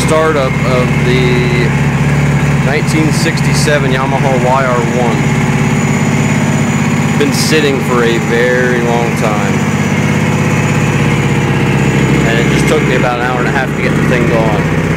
startup of the 1967 Yamaha YR1. Been sitting for a very long time, and it just took me about an hour and a half to get the thing going.